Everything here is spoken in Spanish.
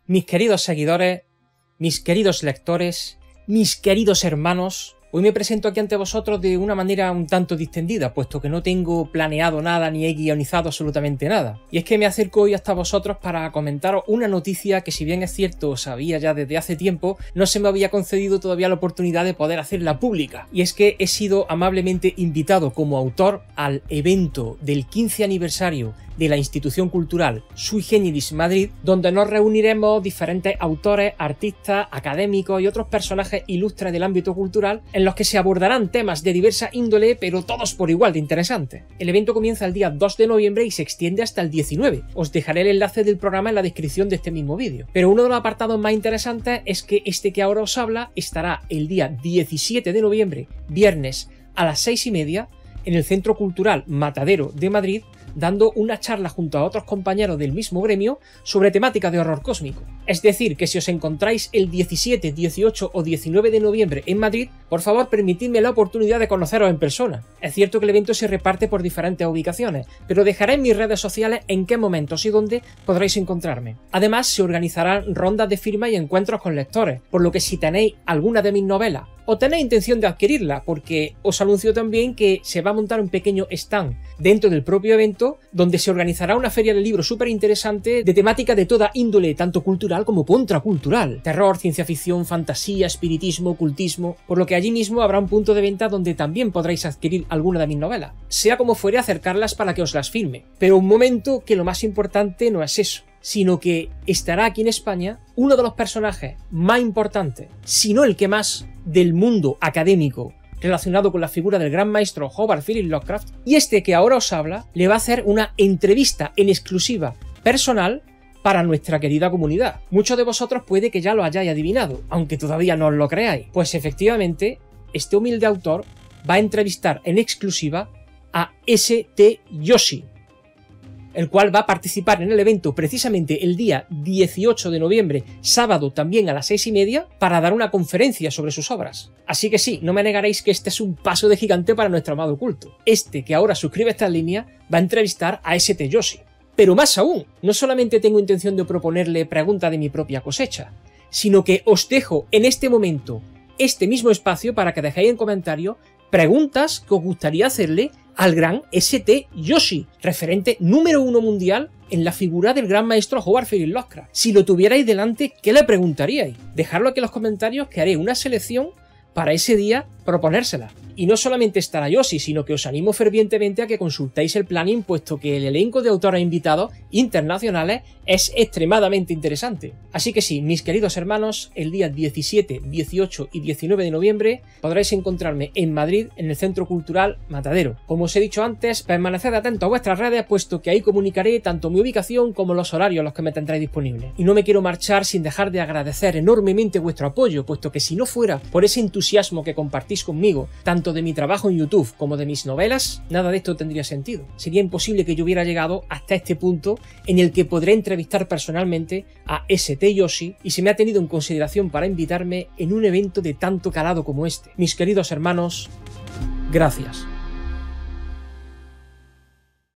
Mis queridos seguidores, mis queridos lectores, mis queridos hermanos, hoy me presento aquí ante vosotros de una manera un tanto distendida, puesto que no tengo planeado nada ni he guionizado absolutamente nada. Y es que me acerco hoy hasta vosotros para comentaros una noticia que, si bien es cierto, sabía ya desde hace tiempo, no se me había concedido todavía la oportunidad de poder hacerla pública. Y es que he sido amablemente invitado como autor al evento del 15 aniversario de la institución cultural Sui Generis Madrid, donde nos reuniremos diferentes autores, artistas, académicos y otros personajes ilustres del ámbito cultural, en los que se abordarán temas de diversa índole, pero todos por igual de interesantes. El evento comienza el día 2 de noviembre y se extiende hasta el 19. Os dejaré el enlace del programa en la descripción de este mismo vídeo. Pero uno de los apartados más interesantes es que este que ahora os habla estará el día 17 de noviembre, viernes, a las 6:30, en el Centro Cultural Matadero de Madrid, dando una charla junto a otros compañeros del mismo gremio sobre temática de horror cósmico. Es decir, que si os encontráis el 17, 18 o 19 de noviembre en Madrid, por favor permitidme la oportunidad de conoceros en persona. Es cierto que el evento se reparte por diferentes ubicaciones, pero dejaré en mis redes sociales en qué momentos y dónde podréis encontrarme. Además, se organizarán rondas de firma y encuentros con lectores, por lo que si tenéis alguna de mis novelas o tenéis intención de adquirirla, porque os anuncio también que se va a montar un pequeño stand dentro del propio evento, donde se organizará una feria de libros súper interesante de temática de toda índole, tanto cultural como contracultural. Terror, ciencia ficción, fantasía, espiritismo, ocultismo, por lo que allí mismo habrá un punto de venta donde también podréis adquirir alguna de mis novelas. Sea como fuere, acercarlas para que os las firme. Pero un momento, que lo más importante no es eso, sino que estará aquí en España uno de los personajes más importantes, si no el que más, del mundo académico relacionado con la figura del gran maestro Howard Phillips Lovecraft, y este que ahora os habla le va a hacer una entrevista en exclusiva personal para nuestra querida comunidad. Muchos de vosotros puede que ya lo hayáis adivinado, aunque todavía no os lo creáis. Pues efectivamente, este humilde autor va a entrevistar en exclusiva a S.T. Joshi, el cual va a participar en el evento precisamente el día 18 de noviembre, sábado también a las 6:30, para dar una conferencia sobre sus obras. Así que sí, no me negaréis que este es un paso de gigante para nuestro amado culto. Este que ahora suscribe esta línea va a entrevistar a S.T. Joshi. Pero más aún, no solamente tengo intención de proponerle preguntas de mi propia cosecha, sino que os dejo en este momento este mismo espacio para que dejéis en comentario preguntas que os gustaría hacerle al gran S.T. Joshi, referente número 1 mundial en la figura del gran maestro Howard Phillips Lovecraft. Si lo tuvierais delante, ¿qué le preguntaríais? Dejadlo aquí en los comentarios, que haré una selección para ese día proponérsela. Y no solamente estará Joshi, sino que os animo fervientemente a que consultéis el planning, puesto que el elenco de autores invitados internacionales es extremadamente interesante. Así que sí, mis queridos hermanos, el día 17, 18 y 19 de noviembre podréis encontrarme en Madrid, en el Centro Cultural Matadero. Como os he dicho antes, permaneced atentos a vuestras redes, puesto que ahí comunicaré tanto mi ubicación como los horarios a los que me tendréis disponible. Y no me quiero marchar sin dejar de agradecer enormemente vuestro apoyo, puesto que si no fuera por ese entusiasmo que compartís conmigo, tanto de mi trabajo en YouTube como de mis novelas, nada de esto tendría sentido. Sería imposible que yo hubiera llegado hasta este punto en el que podré entrevistar personalmente a S.T. Joshi, y se me ha tenido en consideración para invitarme en un evento de tanto calado como este. Mis queridos hermanos, gracias.